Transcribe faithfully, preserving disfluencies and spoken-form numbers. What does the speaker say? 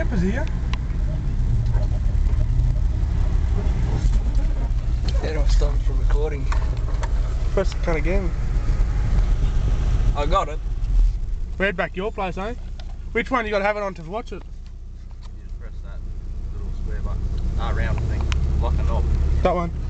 Clippers here. How do I stop it from recording? Press the can again. I got it. We head back your place, eh? Which one you got to have it on to watch it? You just press that little square button. Ah, round thing. Lock and knob. That one.